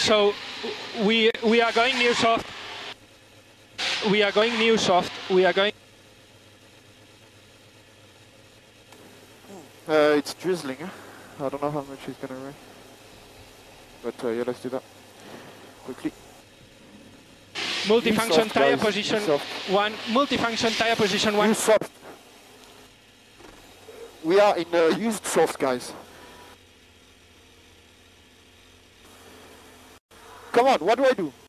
So we are going new soft. We are going new soft. We are going. It's drizzling. I don't know how much it's gonna rain. But yeah, let's do that quickly. Multifunction soft, tire guys. position Soft. 1. Multifunction tire position 1. Use soft. We are in used soft, guys. Come on, what do I do?